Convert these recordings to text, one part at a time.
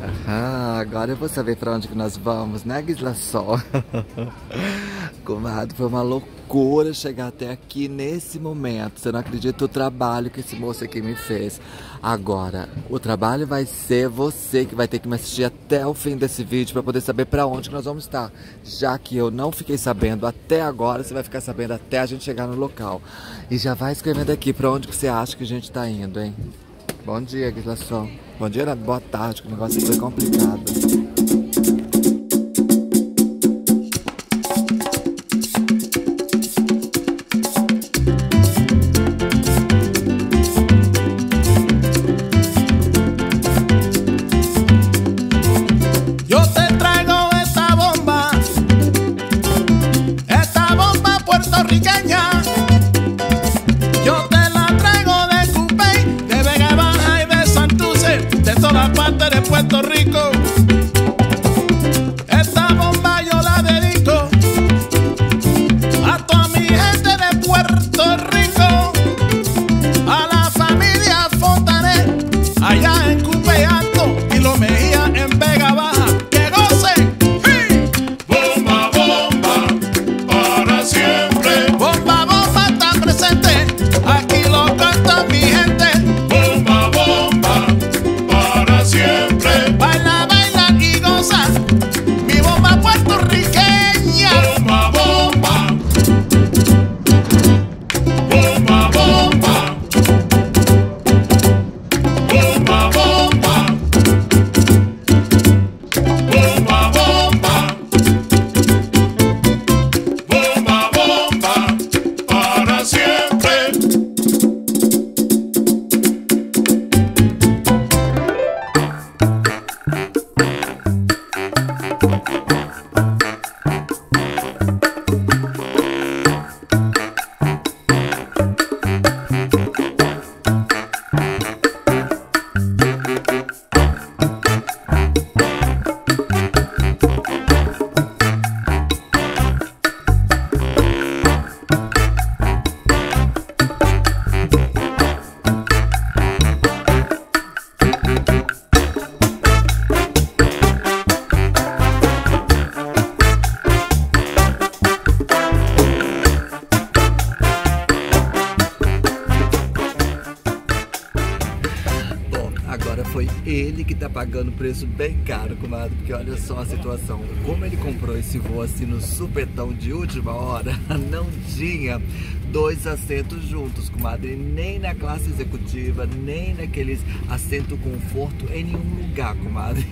Ah, agora eu vou saber pra onde que nós vamos, né, Gisla Sol? Comadre, foi uma loucura chegar até aqui nesse momento. Você não acredita o trabalho que esse moço aqui me fez. Agora, o trabalho vai ser você que vai ter que me assistir até o fim desse vídeo pra poder saber pra onde que nós vamos estar. Já que eu não fiquei sabendo até agora, você vai ficar sabendo até a gente chegar no local. E já vai escrevendo aqui pra onde que você acha que a gente tá indo, hein? Bom dia, Gisla Sol. Bom dia, boa tarde, que o negócio foi complicado. Puerto Rico, esta bomba yo la dedico a toda mi gente de Puerto Rico, a la familia Fontanet, allá en Cupe Alto y Los Mejía en Vega Baja, que gocen. ¡Sí! Bomba, bomba, para siempre. Bomba, bomba está presente, aquí lo canta mi gente. Bomba, bomba, para siempre. Baila, baila y goza, mi bomba puertorriqueña. Bomba, bomba, bomba, bomba, bomba, bomba, bomba, bomba, bomba, bomba, para siempre. Foi ele que tá pagando o preço bem caro, comadre, porque olha só a situação. Como ele comprou esse voo assim no supetão de última hora, não tinha 2 assentos juntos, comadre, nem na classe executiva, nem naqueles assento conforto, em nenhum lugar, comadre.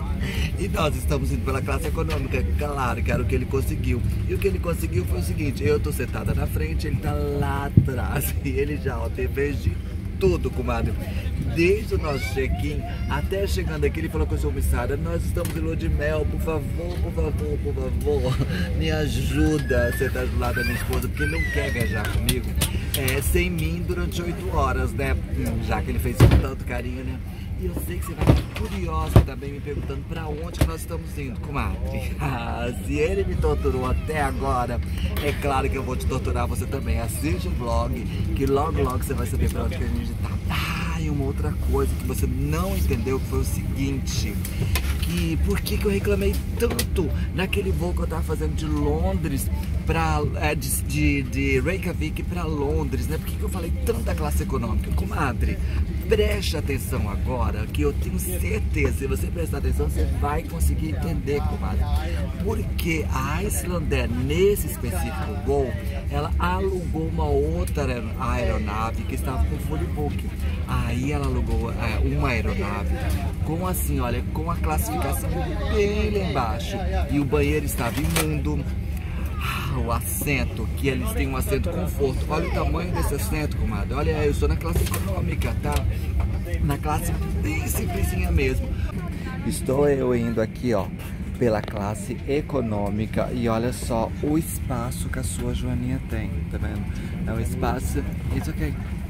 E nós estamos indo pela classe econômica, claro, que era o que ele conseguiu. E o que ele conseguiu foi o seguinte: eu tô sentada na frente, ele tá lá atrás, e ele já, ó, tem vez de tudo, comadre. Desde o nosso check-in até chegando aqui, ele falou com a sua comissária: nós estamos em lua de mel, por favor, por favor, por favor, me ajuda a sentar do lado da minha esposa, porque ele não quer viajar comigo sem mim durante 8 horas, né? Já que ele fez com tanto carinho, né? E eu sei que você vai ficar curiosa também me perguntando pra onde que nós estamos indo, comadre. Se ele me torturou até agora, é claro que eu vou te torturar você também. Assiste o vlog, que logo logo você vai saber pra onde que a gente tá. E uma outra coisa que você não entendeu foi o seguinte: que por que eu reclamei tanto naquele voo que eu tava fazendo de Londres para de Reykjavik para Londres, né? Por que eu falei tanto da classe econômica? Comadre, preste atenção agora, que eu tenho certeza, se você prestar atenção, você vai conseguir entender, comadre. Porque a Icelandair, nesse específico voo, ela alugou uma outra aeronave que estava com full booking. Aí ela alugou uma aeronave com assim, olha, com a classificação bem lá embaixo. E o banheiro estava imundo. O assento, que eles têm um assento conforto. Olha o tamanho desse assento, comadre. Olha, eu estou na classe econômica, tá? Na classe bem simplesinha mesmo. Estou eu indo aqui, ó, pela classe econômica. E olha só o espaço que a sua Joaninha tem, tá vendo? É um espaço... It's ok.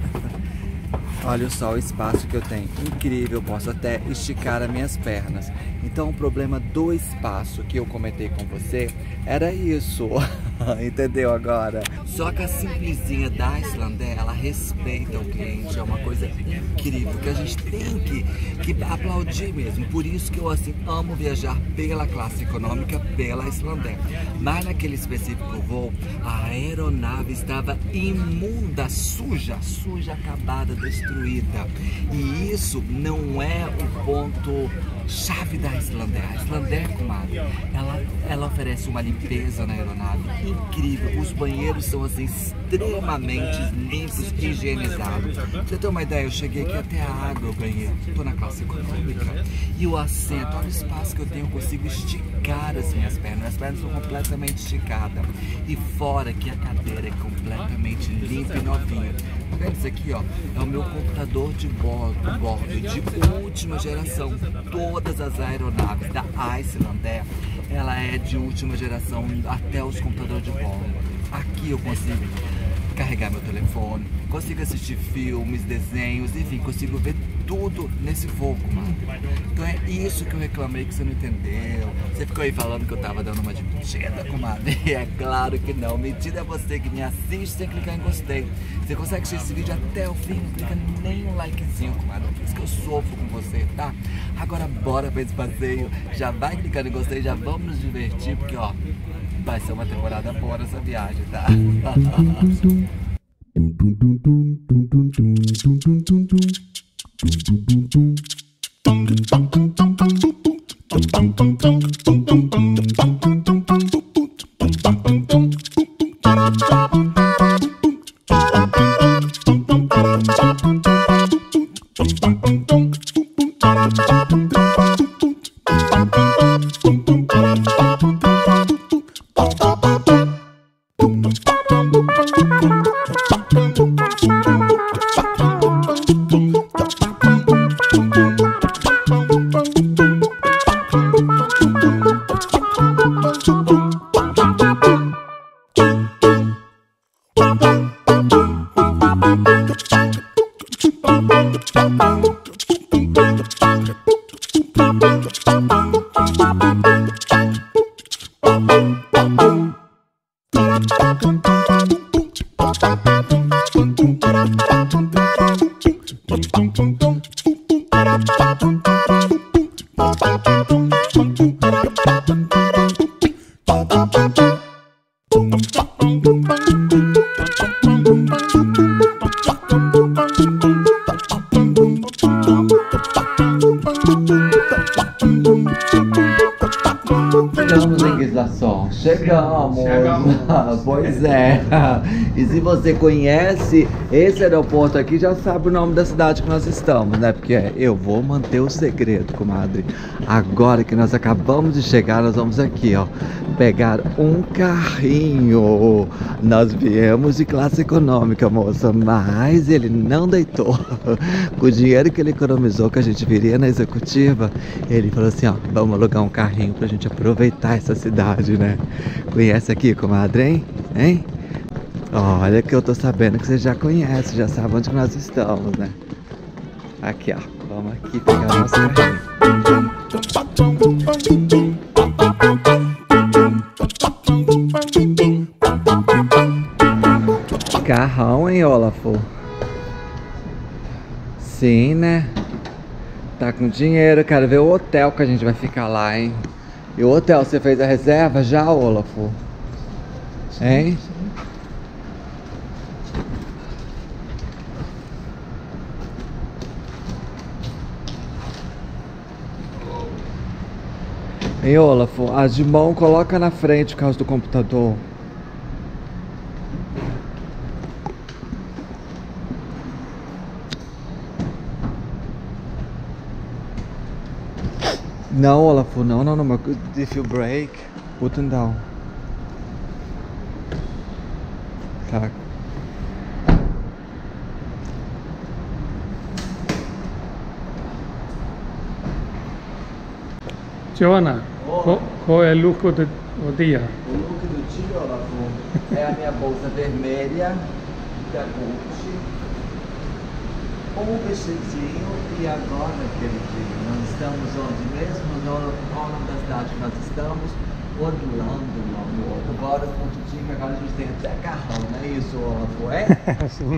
Olha só o espaço que eu tenho, incrível, eu posso até esticar as minhas pernas. Então o problema do espaço que eu comentei com você era isso. Entendeu agora? Só que a simplesinha da Icelandair, ela respeita o cliente, é uma coisa incrível, que a gente tem que aplaudir mesmo. Por isso que eu assim amo viajar pela classe econômica, pela Icelandair. Mas naquele específico voo, a aeronave estava imunda, suja, acabada, destruída. E isso não é o ponto chave da Icelandair. A Icelandair, comadre, ela oferece uma limpeza na aeronave incrível. Os banheiros são assim extremamente limpos e higienizados. Pra você ter uma ideia, eu cheguei aqui até a água eu ganhei. Tô na classe econômica. E o assento, olha o espaço que eu tenho, eu consigo esticar as minhas pernas são completamente esticadas. E fora que a cadeira é completamente limpa e novinha. Tá vendo isso aqui, ó? É o meu computador de bordo de última geração. Todas as aeronaves da Icelandair, ela é de última geração, até os computadores de bordo. Aqui eu consigo carregar meu telefone, consigo assistir filmes, desenhos, enfim, consigo ver tudo nesse voo, comadre. Então é isso que eu reclamei que você não entendeu. Você ficou aí falando que eu tava dando uma de mentira, comadre. E é claro que não. Mentira é você que me assiste sem clicar em gostei. Você consegue assistir esse vídeo até o fim, não clica nem um likezinho, comadre. Por isso que eu sofro com você, tá? Agora bora pra esse passeio. Já vai clicando em gostei, já vamos nos divertir, porque ó, vai ser uma temporada boa nessa viagem, tá? Chegamos em Gislason. Chegamos. Pois é. E se você conhece esse aeroporto aqui, já sabe o nome da cidade que nós estamos, né? Porque eu vou manter o segredo, comadre. Agora que nós acabamos de chegar, nós vamos aqui, ó, pegar um carrinho. Nós viemos de classe econômica, moça, mas ele não deitou. Com o dinheiro que ele economizou, que a gente viria na executiva, ele falou assim, ó, vamos alugar um carrinho pra gente aproveitar essa cidade, né? Conhece aqui, comadre, hein? Hein? Olha que eu tô sabendo que você já conhece, já sabe onde que nós estamos, né? Aqui, ó, vamos aqui pegar o nosso carrinho. Carrão, hein, Olafo? Sim, né? Tá com dinheiro, quero ver o hotel que a gente vai ficar lá, hein? E o hotel, você fez a reserva já, Olafo? Hein? Hein, Olafo? As de mão coloca na frente por causa do computador. No, Olafo, no, if you break, put them down. Tak. Joana, qual é o look do dia? O look do dia, Olafo, é a minha bolsa vermelha da Gucci, um vestidinho e agora, queridinho, nós estamos onde mesmo? Qual o nome da cidade que nós estamos? Orlando, meu amor. Agora que agora a gente tem até carrão, não é isso, Olafo? É? Sim.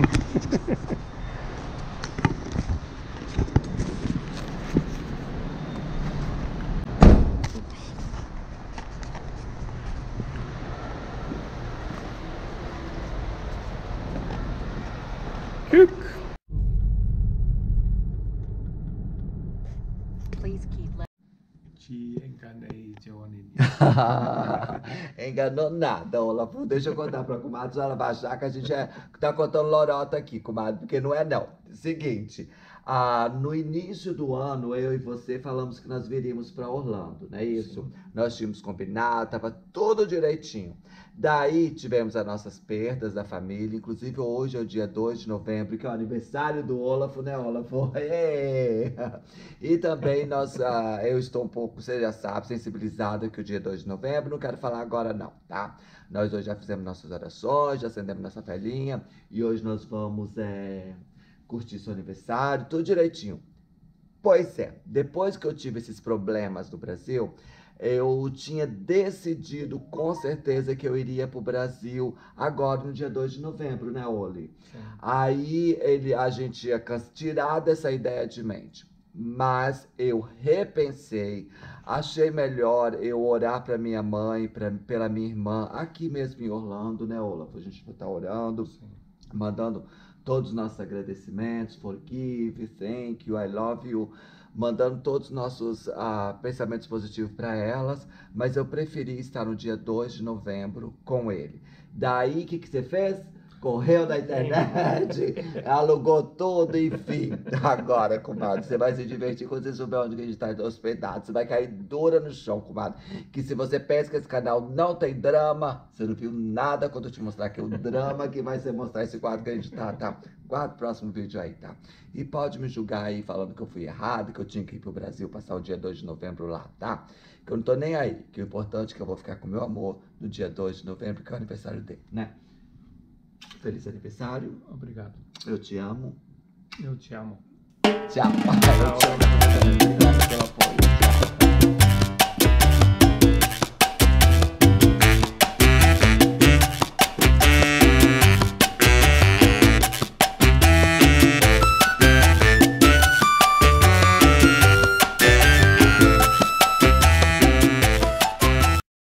Please keep Te enganei, Johnny. Enganou nada, Olafo. Deixa eu contar pra comadre, senão ela vai achar que a gente tá contando lorota aqui, comadre, porque não é não. Seguinte, no início do ano, eu e você falamos que nós viríamos pra Orlando, não é isso? Sim. Nós tínhamos combinado, tava tudo direitinho. Daí tivemos as nossas perdas da família, inclusive hoje é o dia 2 de novembro, que é o aniversário do Olafo, né, Olafo? E também eu estou um pouco, você já sabe, sensibilizada que o dia 2 de novembro, não quero falar agora não, tá? Nós hoje já fizemos nossas orações, já acendemos nossa velhinha, e hoje nós vamos curtir seu aniversário, tudo direitinho. Pois é, depois que eu tive esses problemas no Brasil, eu tinha decidido com certeza que eu iria pro Brasil agora no dia 2 de novembro, né, Oli? Sim. Aí a gente ia tirar dessa ideia de mente. Mas eu repensei, achei melhor eu orar para minha mãe, pela minha irmã, aqui mesmo em Orlando, né, Olaf? A gente vai estar orando, sim, mandando todos os nossos agradecimentos, forgive, thank you, I love you, mandando todos os nossos pensamentos positivos para elas, mas eu preferi estar no dia 2 de novembro com ele. Daí, o que você fez? Correu na internet, alugou tudo, enfim. Agora, comadre, você vai se divertir quando você souber onde a gente está hospedado. Você vai cair dura no chão, comadre. Que se você pensa que esse canal não tem drama, você não viu nada quando eu te mostrar aqui o drama que vai ser mostrar esse quadro que a gente tá? Guarda o próximo vídeo aí, tá? E pode me julgar aí falando que eu fui errado, que eu tinha que ir pro Brasil passar o dia 2 de novembro lá, tá? Que eu não tô nem aí. Que o importante é que eu vou ficar com meu amor no dia 2 de novembro, que é o aniversário dele, né? Feliz aniversário. Obrigado. Eu te amo. Eu te amo. Tchau. Eu te amo. Graças pelo apoio.